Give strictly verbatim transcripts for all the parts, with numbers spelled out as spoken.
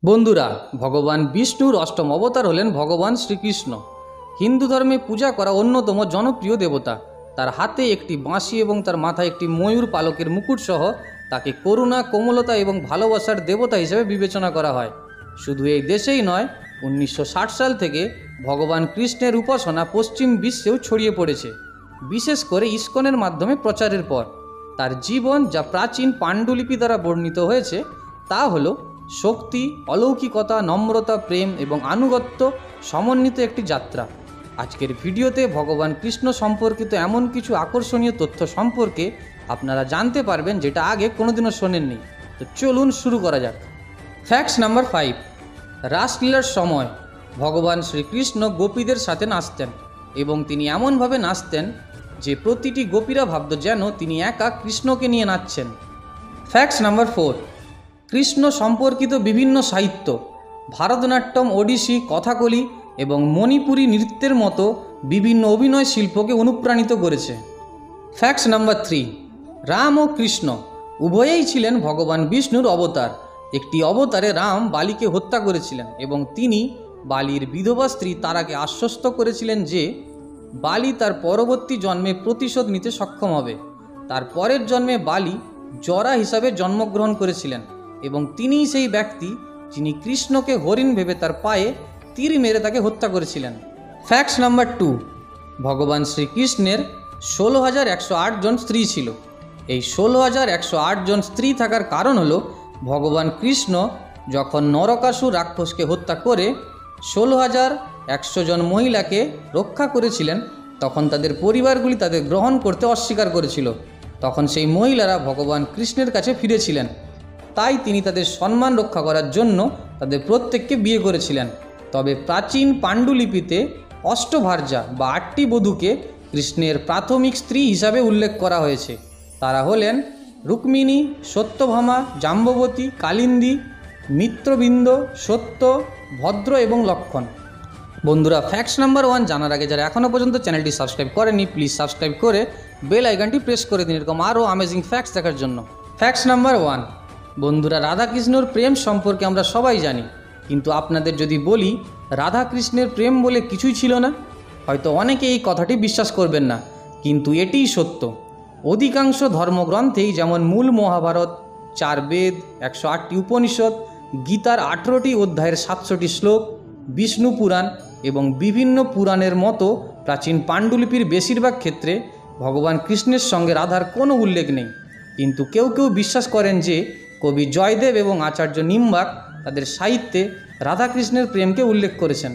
বন্ধুরা, ভগবান বিষ্ণুর অষ্টম অবতার হলেন ভগবান শ্রীকৃষ্ণ। হিন্দু ধর্মে পূজা করা অন্যতম জনপ্রিয় দেবতা। তার হাতে একটি বাঁশি এবং তার মাথায় একটি ময়ূর পালকের মুকুট সহ তাকে করুণা, কোমলতা এবং ভালোবাসার দেবতা হিসেবে বিবেচনা করা হয়। শুধু এই দেশেই নয়, উনিশশো ষাট সাল থেকে ভগবান কৃষ্ণের উপাসনা পশ্চিম বিশ্বেও ছড়িয়ে পড়েছে, বিশেষ করে ইস্কনের মাধ্যমে প্রচারের পর। তার জীবন যা প্রাচীন পাণ্ডুলিপি দ্বারা বর্ণিত হয়েছে তা হলো শক্তি, অলৌকিকতা, নম্রতা, প্রেম এবং আনুগত্য সমন্বিত একটি যাত্রা। আজকের ভিডিওতে ভগবান কৃষ্ণ সম্পর্কিত এমন কিছু আকর্ষণীয় তথ্য সম্পর্কে আপনারা জানতে পারবেন যেটা আগে কোনোদিনও শোনেননি। তো চলুন শুরু করা যাক। Facts number five. রাসলীলার সময় ভগবান শ্রীকৃষ্ণ গোপীদের সাথে নাচতেন এবং তিনি এমনভাবে নাচতেন যে প্রতিটি গোপীরা ভাবত যেন তিনি একা কৃষ্ণকে নিয়ে নাচছেন। Facts number four. কৃষ্ণ সম্পর্কিত বিভিন্ন সাহিত্য ভারতনাট্যম, ওডিসি, কথাকলি এবং মণিপুরী নৃত্যের মতো বিভিন্ন অভিনয় শিল্পকে অনুপ্রাণিত করেছে। Facts number three. রাম ও কৃষ্ণ উভয়েই ছিলেন ভগবান বিষ্ণুর অবতার। একটি অবতারে রাম বালিকে হত্যা করেছিলেন এবং তিনি বালির বিধবা স্ত্রী তারাকে আশ্বস্ত করেছিলেন যে বালি তার পরবর্তী জন্মে প্রতিশোধ নিতে সক্ষম হবে। তার পরের জন্মে বালি জরা হিসাবে জন্মগ্রহণ করেছিলেন এবং তিনিই সেই ব্যক্তি যিনি কৃষ্ণকে হরিণ ভেবে তার পায়ে তীর মেরে তাকে হত্যা করেছিলেন। Facts number two. ভগবান শ্রীকৃষ্ণের ষোলো হাজার একশো আট জন স্ত্রী ছিল। এই ষোলো হাজার একশো আট জন স্ত্রী থাকার কারণ হলো ভগবান কৃষ্ণ যখন নরকাসুর রাক্ষসকে হত্যা করে ষোলো হাজার একশো জন মহিলাকে রক্ষা করেছিলেন, তখন তাদের পরিবারগুলি তাদের গ্রহণ করতে অস্বীকার করেছিল। তখন সেই মহিলারা ভগবান কৃষ্ণের কাছে ফিরেছিলেন, তাই তিনি তাদের সম্মান রক্ষা করার জন্য তাদের প্রত্যেককে বিয়ে করেছিলেন। তবে প্রাচীন পাণ্ডুলিপিতে অষ্টভার্যা বা আটটি বধূকে কৃষ্ণের প্রাথমিক স্ত্রী হিসাবে উল্লেখ করা হয়েছে। তারা হলেন রুক্মিণী, সত্যভামা, জাম্ববতী, কালিন্দী, মিত্রবৃন্দ, সত্য, ভদ্র এবং লক্ষণ। বন্ধুরা, ফ্যাক্টস নাম্বার ওয়ান জানার আগে যারা এখনও পর্যন্ত চ্যানেলটি সাবস্ক্রাইব করেনি, প্লিজ সাবস্ক্রাইব করে বেল আইকনটি প্রেস করে দিন এরকম আরও অ্যামেজিং ফ্যাক্টস দেখার জন্য। Facts number one. বন্ধুরা, রাধাকৃষ্ণর প্রেম সম্পর্কে আমরা সবাই জানি, কিন্তু আপনাদের যদি বলি রাধাকৃষ্ণের প্রেম বলে কিছুই ছিল না, হয়তো অনেকে এই কথাটি বিশ্বাস করবেন না, কিন্তু এটিই সত্য। অধিকাংশ ধর্মগ্রন্থেই যেমন মূল মহাভারত, চার বেদ, একশো আটটি উপনিষদ, গীতার আঠেরোটি অধ্যায়ের সাতশোটি শ্লোক, বিষ্ণু পুরাণ এবং বিভিন্ন পুরাণের মতো প্রাচীন পাণ্ডুলিপির বেশিরভাগ ক্ষেত্রে ভগবান কৃষ্ণের সঙ্গে রাধার কোনো উল্লেখ নেই। কিন্তু কেউ কেউ বিশ্বাস করেন যে কবি জয়দেব এবং আচার্য নিম্বাক তাদের সাহিত্যে রাধাকৃষ্ণের প্রেমকে উল্লেখ করেছেন।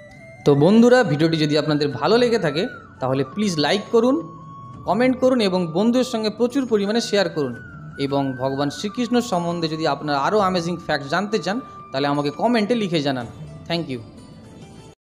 তো বন্ধুরা, ভিডিওটি যদি আপনাদের ভালো লেগে থাকে তাহলে প্লিজ লাইক করুন, কমেন্ট করুন এবং বন্ধুদের সঙ্গে প্রচুর পরিমাণে শেয়ার করুন। এবং ভগবান শ্রীকৃষ্ণ সম্বন্ধে যদি আপনারা আরও অ্যামেজিং ফ্যাক্ট জানতে চান তাহলে আমাকে কমেন্টে লিখে জানান। Thank you.